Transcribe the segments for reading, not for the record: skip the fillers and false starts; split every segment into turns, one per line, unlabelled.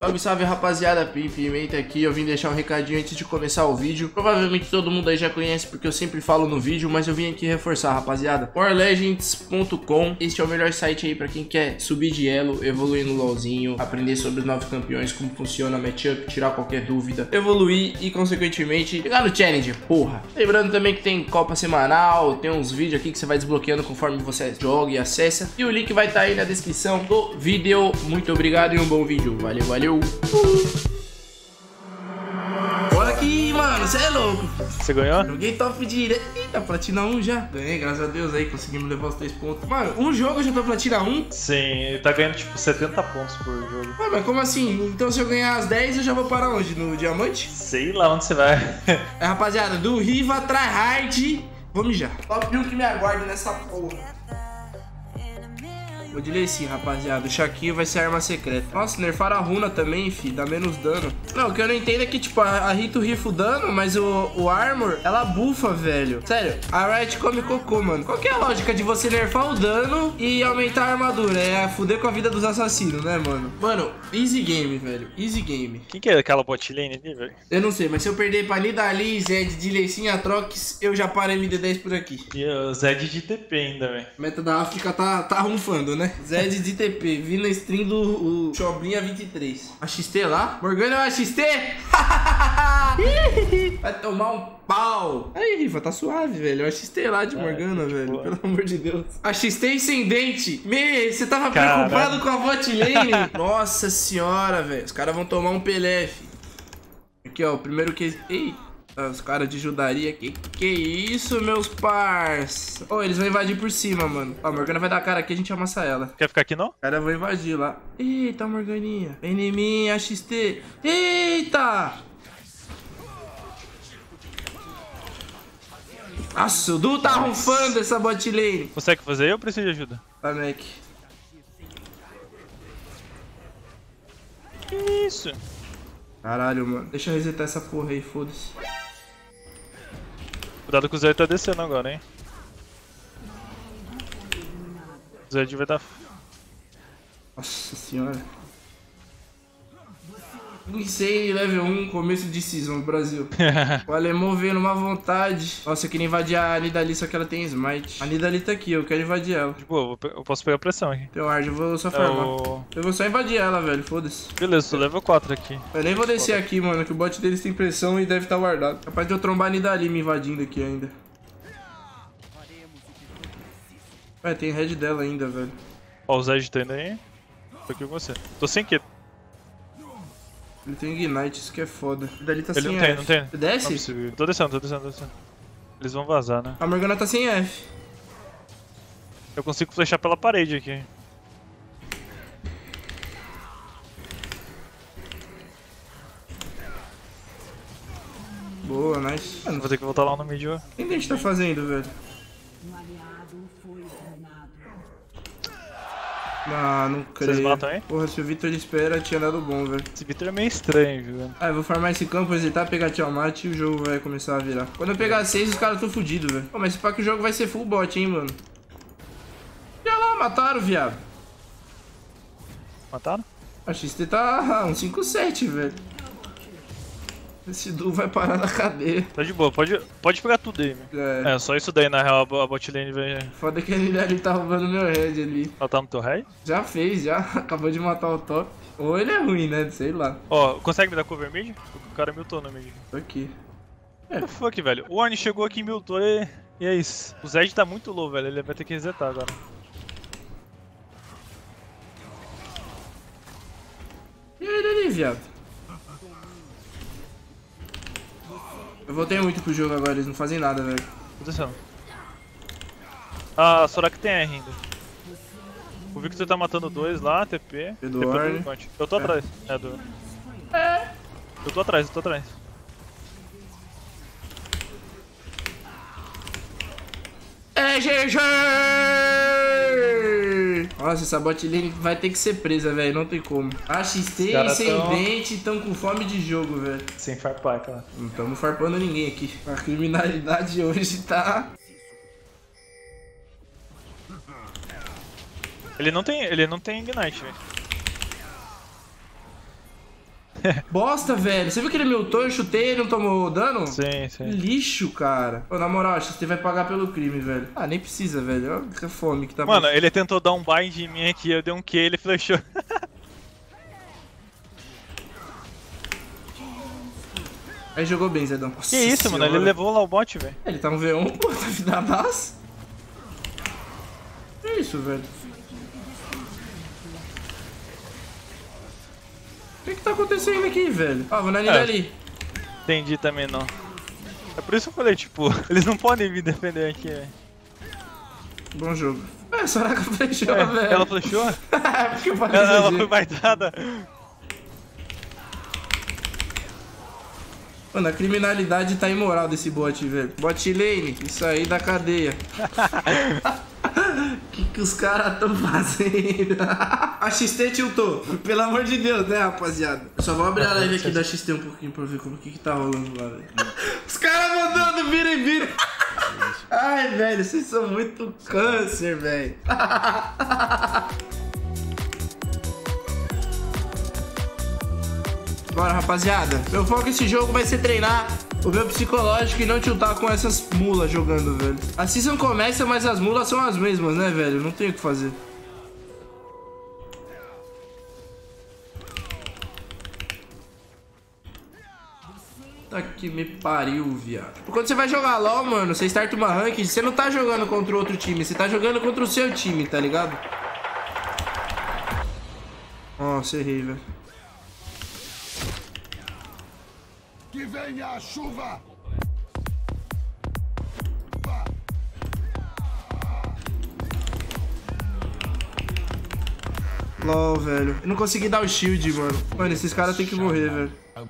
Salve, salve, rapaziada, Pimenta aqui. Eu vim deixar um recadinho antes de começar o vídeo. Provavelmente todo mundo aí já conhece porque eu sempre falo no vídeo, mas eu vim aqui reforçar, rapaziada. warlegends.com. Este é o melhor site aí pra quem quer subir de elo, evoluir no LoLzinho, aprender sobre os 9 campeões, como funciona a matchup, tirar qualquer dúvida, evoluir e consequentemente chegar no Challenger, porra. Lembrando também que tem Copa semanal, tem uns vídeos aqui que você vai desbloqueando conforme você joga e acessa. E o link vai estar aí na descrição do vídeo. Muito obrigado e um bom vídeo. Valeu, valeu. Olha aqui, mano, você é louco.
Você ganhou?
Joguei top direto. Eita, platina 1 já. Ganhei, graças a Deus aí, conseguimos levar os 3 pontos. Mano, um jogo eu já tô platina 1?
Sim, ele tá ganhando tipo 70 pontos por jogo.
Ué, mas como assim? Então se eu ganhar as 10 eu já vou parar onde? No diamante?
Sei lá onde você vai.
É, rapaziada, do Riva Tryhard. Vamos já. Top 1 que me aguarde nessa porra. Vou de Lecim, rapaziada. O Shaquille vai ser arma secreta. Nossa, nerfaram a runa também, fi. Dá menos dano. Não, o que eu não entendo é que, tipo, a Rito rifa o dano, mas o Armor, ela bufa, velho. Sério, a Riot come cocô, mano. Qual que é a lógica de você nerfar o dano e aumentar a armadura? É fuder com a vida dos assassinos, né, mano? Mano, easy game, velho. Easy game.
Quem que é aquela bot lane ali, velho?
Eu não sei, mas se eu perder pra Nidalee, Zed, de Lecim, Atrox, eu já paro MD10 por aqui.
E o Zed de TP ainda, velho.
Meta da África tá runfando, né? Zed de TP, vi na stream do Chobrinha 23. AXT lá? Morgana é o AXT? Vai tomar um pau. Aí, Riva, tá suave, velho. O AXT lá de Morgana, velho. Boa. Pelo amor de Deus. AXT incendente. Você tava preocupado com a bot lane? Nossa senhora, velho. Os caras vão tomar um PLF. Aqui, ó, o primeiro que... Eita. Os caras de judaria, que isso, meus parça? Oh, eles vão invadir por cima, mano. Ó, a Morgana vai dar cara aqui, a gente amassa ela.
Quer ficar aqui, não?
Os caras vão invadir lá. Eita, Morganinha. Vem em mim, AXT. Eita! Nossa, o Du tá rufando essa bot lane.
Consegue fazer ou preciso de ajuda?
Tá, Mac.
Que isso?
Caralho, mano. Deixa eu resetar essa porra aí, foda-se.
Cuidado que o Zed tá descendo agora, hein? O Zed vai dar...
Nossa senhora. Insane, level 1, começo de season, Brasil. O alemão veio numa vontade. Nossa, eu queria invadir a Nidalee, só que ela tem smite. A Nidalee tá aqui, eu quero invadir ela.
De boa, eu posso pegar pressão aqui.
Tem ward, eu vou só farmar. Eu vou só invadir ela, velho, foda-se.
Beleza, tô level 4 aqui.
Eu nem vou descer aqui, mano, que o bot deles tem pressão e deve estar guardado. Capaz de eu trombar a Nidalee me invadindo aqui ainda. Ué, tem red dela ainda, velho.
Ó, o Zed tá indo aí. Tô aqui com você. Tô sem Q.
Ele tem Ignite, isso que é foda. Dali tá
Ele
sem
não
F.
tem, não tem.
Você desce?
Não, tô descendo, tô descendo, tô descendo. Eles vão vazar, né?
A Morgana tá sem F.
Eu consigo flechar pela parede aqui.
Boa, nice. Mano,
Vou ter que voltar lá no mid.
o que a gente tá fazendo, velho? Ah, não creio.
Vocês matam aí?
Porra, se o Victor espera, tinha dado bom, velho.
Esse Victor é meio estranho, viu?
Ah, eu vou farmar esse campo, resetar, pegar Tiamat e o jogo vai começar a virar. Quando eu pegar 6, os caras tão fodidos, velho. Pô, mas se pá que o jogo vai ser full bot, hein, mano. Já lá, mataram, viado.
Mataram?
A XT tá 157, velho. Esse Du vai parar na cadeia.
Tá de boa, pode pegar tudo aí, velho. É, só isso daí, na real, a bot lane vai...
Foda que ele ali tá roubando meu red ali.
Ela tá no teu raid?
Já fez, já. Acabou de matar o top. Ou ele é ruim, né? Sei lá.
Ó, consegue me dar cover mid? O cara miltou no mid.
Tô aqui.
What the fuck, velho? O Ornn chegou aqui e miltou e é isso. O Zed tá muito low, velho. Ele vai ter que resetar agora.
E ele ali, viado? Eu voltei muito pro jogo agora, eles não fazem nada, velho.
Tô descendo. Ah, a Soraka tem R ainda. O Victor tá matando dois lá, TP.
Do Ornn.
Eu tô atrás. É, do... Eu tô atrás, eu tô atrás.
É GG! Nossa, essa bot lane vai ter que ser presa, velho. Não tem como. AXT e Ascendente tão com fome de jogo, velho.
Sem farpar, cara.
Não estamos farpando ninguém aqui. A criminalidade hoje tá...
Ele não tem Ignite, velho.
Bosta, velho. Você viu que ele me ultou, eu chutei e ele não tomou dano?
Sim, sim.
Lixo, cara. Pô, na moral, acho que você vai pagar pelo crime, velho. Ah, nem precisa, velho. Olha que fome que tá...
Mano, ele tentou dar um bind em mim aqui, eu dei um Q, ele flechou.
Aí jogou bem, Zedão. Nossa
Que isso,
senhora.
mano, ele levou lá o bot, velho.
Ele tá no V1, pô, tá vidadaço. Que isso, velho? O que tá acontecendo aqui, velho? Ah, vou na linha ali.
Entendi também, não. É por isso que eu falei, tipo, eles não podem me defender aqui, velho.
Bom jogo. É, Soraka flechou, velho.
Ela flechou?
Porque eu falei
Ela
GG.
foi baitada.
Mano, a criminalidade tá imoral desse bot, velho. Bot lane, isso aí da cadeia. Que os caras tão fazendo? A XT tiltou. Pelo amor de Deus, né, rapaziada? Eu só vou abrir a live aqui da XT um pouquinho pra ver como que tá rolando lá, velho. Os caras mandando vira e vira. Ai, velho, vocês são muito câncer, velho. Bora, rapaziada. Meu foco nesse jogo vai ser treinar o meu psicológico e não tiltar com essas mulas jogando, velho. A season começa, mas as mulas são as mesmas, né, velho? Não tem o que fazer. Tá que me pariu, viado. Quando você vai jogar LoL, mano, você starta uma ranked, você não tá jogando contra outro time, você tá jogando contra o seu time, tá ligado? Nossa, errei, velho.
Que venha a chuva!
LOL, velho. Eu não consegui dar o shield, mano. Mano, esses caras tem que morrer, velho.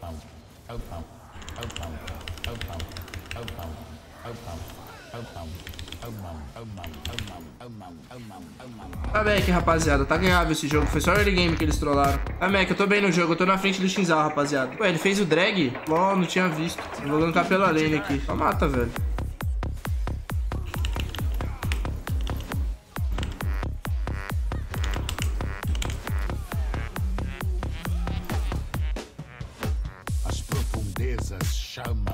Tá Mac, rapaziada. Tá ganhável esse jogo. Foi só early game que eles trollaram. Tá Mac, eu tô bem no jogo. Eu tô na frente do Shinzal, rapaziada. Ué, ele fez o drag? LOL, não tinha visto. Eu vou gankar pela lane aqui. Só mata, velho.
As profundezas chamam.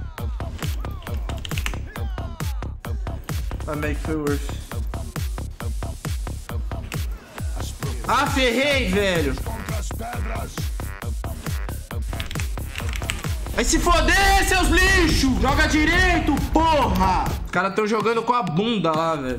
Tá Mac, foi worth. Ah, ferrei, velho.
Contra as pedras.
Vai se foder, seus lixos! Joga direito, porra! Os caras tão jogando com a bunda lá, velho.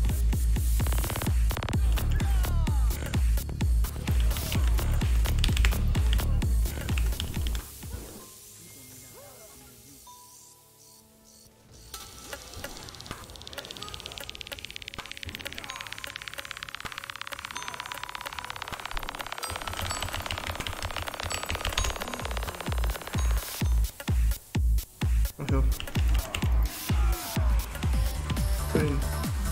Morreu. Tô indo.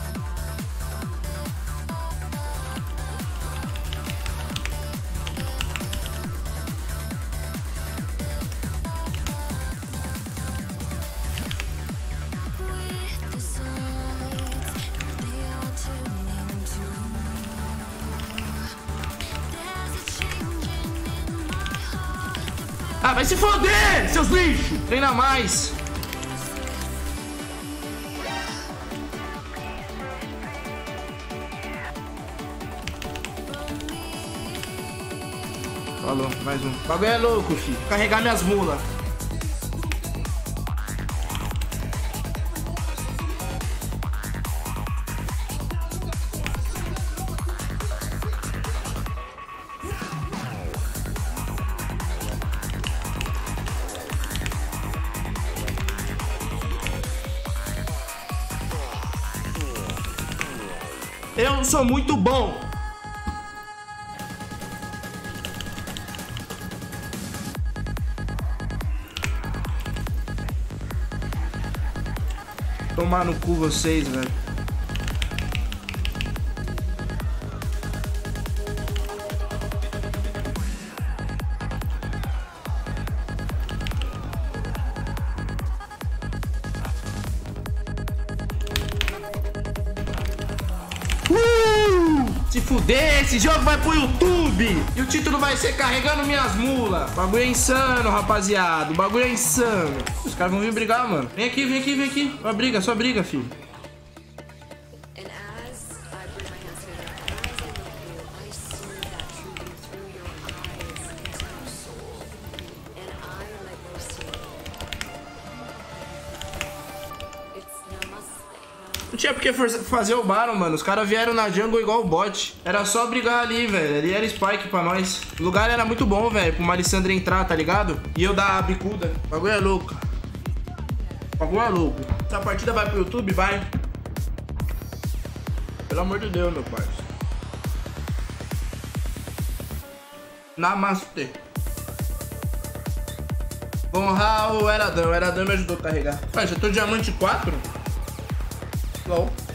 Ah, vai se foder, seus lixos! Treina mais! Falou, mais um. O bagulho é louco, filho. Carregar minhas mulas. Eu sou muito bom. Tomar no cu vocês, velho. Se fuder, esse jogo vai pro YouTube. E o título vai ser Carregando Minhas Mulas. O bagulho é insano, rapaziada. O bagulho é insano. Os caras vão vir brigar, mano. Vem aqui, vem aqui, vem aqui. Só briga, filho. Não tinha porque fazer o Baron, mano. Os caras vieram na jungle igual o bot. Era só brigar ali, velho. Ali era spike pra nós. O lugar era muito bom, velho, pro Malissandre entrar, tá ligado? E eu dar a bicuda. O bagulho é louco. O bagulho é louco. Essa partida vai pro YouTube? Vai. Pelo amor de Deus, meu parceiro. Namastê. Vou honrar o Eradan. O Eradan me ajudou a carregar. Pai, já tô diamante 4? LOL.